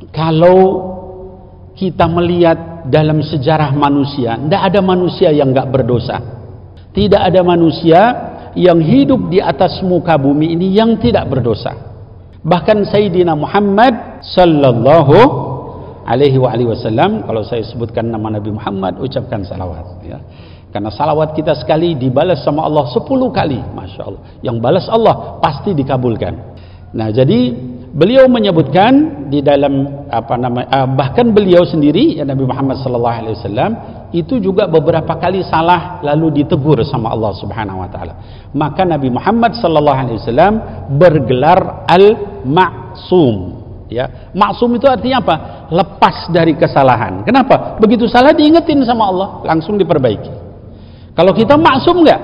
kalau kita melihat dalam sejarah manusia, tidak ada manusia yang nggak berdosa. Tidak ada manusia yang hidup di atas muka bumi ini yang tidak berdosa. Bahkan Sayyidina Muhammad sallallahu alaihi wasallam, kalau saya sebutkan nama Nabi Muhammad, ucapkan salawat, ya. Karena salawat kita sekali dibalas sama Allah 10 kali, Masya Allah. Yang balas Allah pasti dikabulkan. Nah, jadi beliau menyebutkan di dalam bahkan beliau sendiri, ya, Nabi Muhammad sallallahu alaihi wasallam itu juga beberapa kali salah lalu ditegur sama Allah Subhanahu wa taala. Maka Nabi Muhammad sallallahu alaihi wasallam bergelar al-ma'sum. Ya, maksum itu artinya apa? Lepas dari kesalahan. Kenapa? Begitu salah diingetin sama Allah, langsung diperbaiki. Kalau kita maksum enggak?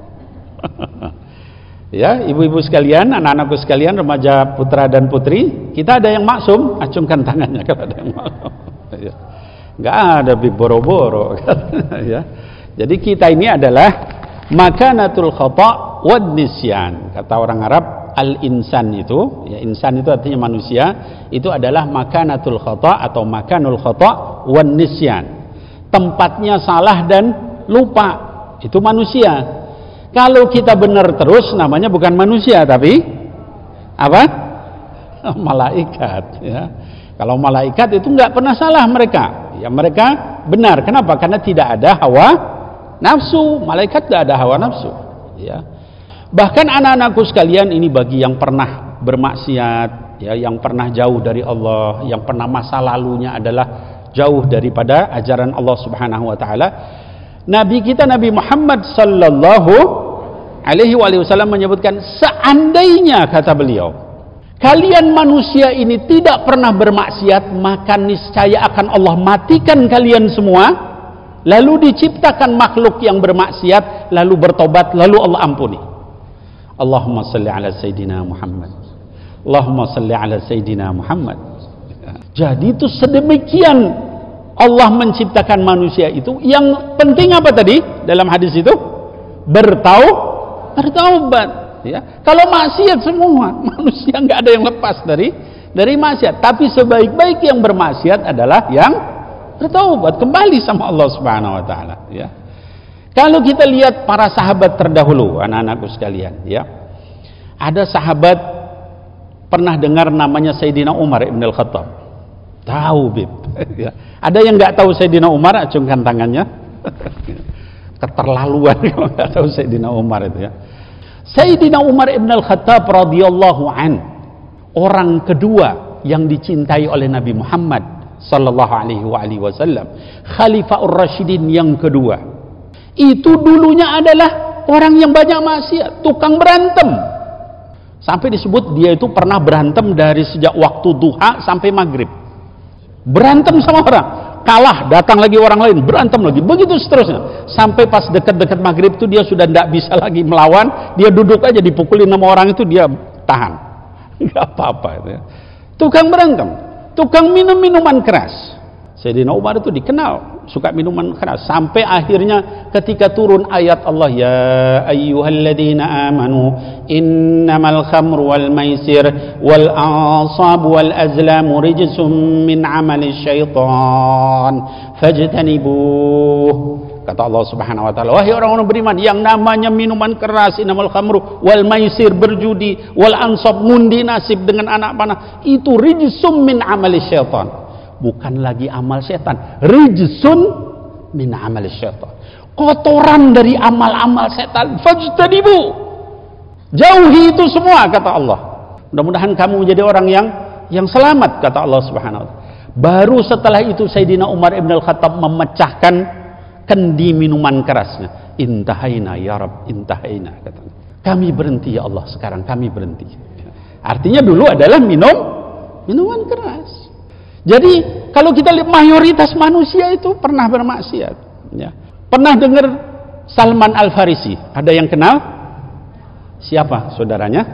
Ya, ibu-ibu sekalian, anak-anakku sekalian, remaja putra dan putri, kita ada yang maksum? Acungkan tangannya kalau ada yang maksum. Ya. Enggak ada boro-boro. Ya. Jadi kita ini adalah makanatul khata' wad nisyan. Kata orang Arab, al-insan itu, ya, insan itu artinya manusia, itu adalah makanatul khata' atau makanul khata' wan nisyan. Tempatnya salah dan lupa. Itu manusia. Kalau kita benar terus, namanya bukan manusia tapi apa? Malaikat, ya. Kalau malaikat itu nggak pernah salah mereka. Ya, mereka benar. Kenapa? Karena tidak ada hawa nafsu. Malaikat tidak ada hawa nafsu, ya. Bahkan anak-anakku sekalian, ini bagi yang pernah bermaksiat, ya, yang pernah jauh dari Allah, yang pernah masa lalunya adalah jauh daripada ajaran Allah Subhanahu wa taala. Nabi kita Nabi Muhammad sallallahu alaihi wasallam menyebutkan, seandainya, kata beliau, kalian manusia ini tidak pernah bermaksiat, maka niscaya akan Allah matikan kalian semua, lalu diciptakan makhluk yang bermaksiat, lalu bertobat, lalu Allah ampuni. Allahumma salli ala Sayyidina Muhammad. Allahumma salli ala Sayyidina Muhammad. Jadi itu sedemikian Allah menciptakan manusia itu. Yang penting apa tadi dalam hadis itu? Bertaubat, ya. Kalau maksiat semua manusia nggak ada yang lepas dari maksiat. Tapi sebaik-baik yang bermaksiat adalah yang bertaubat, kembali sama Allah Subhanahu wa taala, ya. Kalau kita lihat para sahabat terdahulu, anak-anakku sekalian, ya. Ada sahabat pernah dengar namanya Sayyidina Umar ibn al-Khattab. Tahu, Bib. Ya. Ada yang nggak tahu Sayyidina Umar? Acungkan tangannya. Keterlaluan kalau nggak tahu Sayyidina Umar itu, ya. Sayyidina Umar ibn al-Khattab radhiyallahu an, orang kedua yang dicintai oleh Nabi Muhammad sallallahu alaihi wasallam, Khalifahur Rasyidin yang kedua. Itu dulunya adalah orang yang banyak maksiat, tukang berantem. Sampai disebut dia itu pernah berantem dari sejak waktu duha sampai maghrib. Berantem sama orang, kalah, datang lagi orang lain, berantem lagi, begitu seterusnya. Sampai pas dekat-dekat maghrib itu dia sudah tidak bisa lagi melawan, dia duduk aja, dipukulin sama orang itu, dia tahan. Nggak apa-apa itu, ya. Tukang berantem, tukang minum minuman keras. Sayyidina Umar itu dikenal suka minuman keras, sampai akhirnya ketika turun ayat Allah, ya ayyuhalladzina amanu innamal khamru wal maisir wal ansab wal azlamu rijsum min amali syaitan fajtanibuh. Kata Allah Subhanahu wa taala, wahai orang-orang beriman, yang namanya minuman keras, innamal khamru wal maisir, berjudi, wal ansab, ngundi nasib dengan anak panah, itu rijsum min amali syaitan. Bukan lagi amal setan, rijsun min amal syaitan, kotoran dari amal-amal setan. Fajtanibu, jauhi itu semua, kata Allah. Mudah-mudahan kamu menjadi orang yang selamat, kata Allah Subhanahu wa taala. Baru setelah itu Sayyidina Umar ibn al-Khattab memecahkan kendi minuman kerasnya. Intahaina ya Rabb, intahaina, katanya. Kami berhenti ya Allah, sekarang kami berhenti. Artinya dulu adalah minuman keras. Jadi kalau kita lihat mayoritas manusia itu pernah bermaksiat, ya. Pernah dengar Salman Al-Farisi? Ada yang kenal? Siapa saudaranya?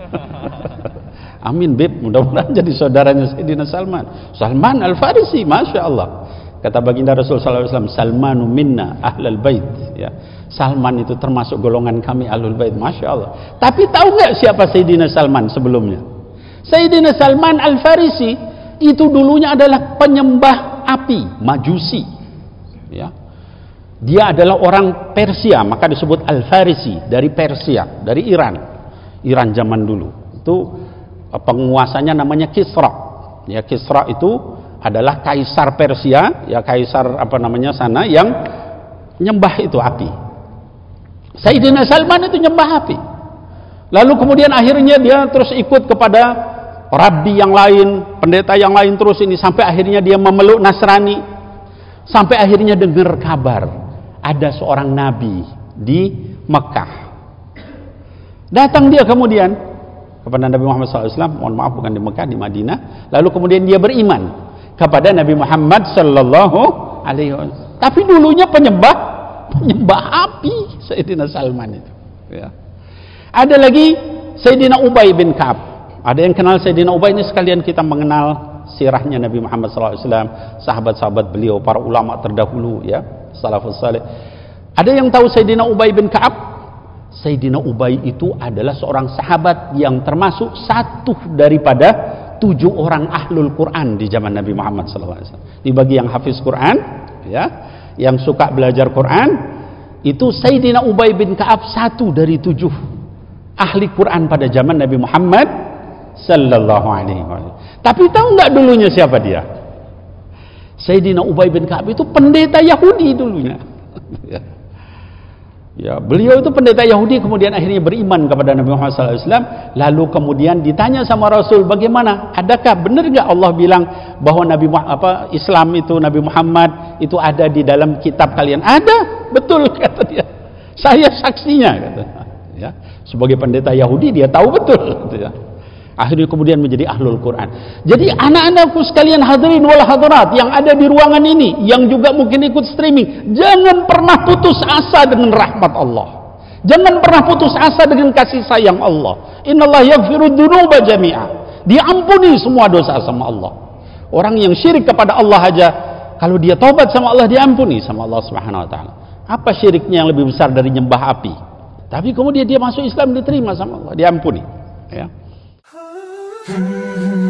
Amin, Bib, mudah-mudahan jadi saudaranya Sayyidina Salman Al-Farisi, Masya Allah. Kata baginda Rasul SAW, Salmanu minna ahlul bait, ya. Salman itu termasuk golongan kami ahlul bait, Masya Allah. Tapi tahu nggak siapa Sayyidina Salman sebelumnya? Sayyidina Salman Al-Farisi itu dulunya adalah penyembah api, Majusi. Ya. Dia adalah orang Persia, maka disebut Al-Farisi, dari Persia, dari Iran. Iran zaman dulu. Itu penguasanya namanya Kisra. Ya, Kisra itu adalah kaisar Persia, ya kaisar sana yang nyembah itu api. Sayyidina Salman itu nyembah api. Lalu kemudian akhirnya dia terus ikut kepada rabbi yang lain, pendeta yang lain terus ini, sampai akhirnya dia memeluk Nasrani. Sampai akhirnya dengar kabar ada seorang nabi di Mekah. Datang dia kemudian kepada Nabi Muhammad SAW, mohon maaf bukan di Mekah, di Madinah. Lalu kemudian dia beriman kepada Nabi Muhammad Sallallahu Alaihi Wasallam. Tapi dulunya penyembah api Sayyidina Salman itu. Ya. Ada lagi Sayyidina Ubay bin Ka'ab. Ada yang kenal Sayyidina Ubay ini, sekalian kita mengenal sirahnya Nabi Muhammad SAW, sahabat-sahabat beliau, para ulama terdahulu, ya, salafus salih. Ada yang tahu Sayyidina Ubay bin Ka'ab? Sayyidina Ubay itu adalah seorang sahabat yang termasuk satu daripada 7 orang ahlul Quran di zaman Nabi Muhammad SAW. Dibagi yang hafiz Quran, ya, yang suka belajar Quran, itu Sayyidina Ubay bin Ka'ab satu dari 7 ahli Quran pada zaman Nabi Muhammad Sallallahu Alaihi Wasallam. Tapi tahu nggak dulunya siapa dia? Sayyidina Ubay bin Ka'ab itu pendeta Yahudi dulunya. Ya, beliau itu pendeta Yahudi, kemudian akhirnya beriman kepada Nabi Muhammad SAW. Lalu kemudian ditanya sama Rasul, bagaimana? Adakah benar nggak Allah bilang bahwa Islam itu, Nabi Muhammad itu ada di dalam kitab kalian? Ada, betul kata dia. Saya saksinya, kata. Ya, sebagai pendeta Yahudi dia tahu betul, kata ya. Akhirnya kemudian menjadi ahlul Quran. Jadi anak-anakku sekalian hadirin wal hadirat yang ada di ruangan ini, yang juga mungkin ikut streaming, jangan pernah putus asa dengan rahmat Allah. Jangan pernah putus asa dengan kasih sayang Allah. Innallaha yaghfiru dzunuba jami'a. Diampuni semua dosa sama Allah. Orang yang syirik kepada Allah aja, kalau dia taubat sama Allah, diampuni sama Allah Subhanahu wa taala. Apa syiriknya yang lebih besar dari nyembah api? Tapi kemudian dia masuk Islam, diterima sama Allah, diampuni, ya.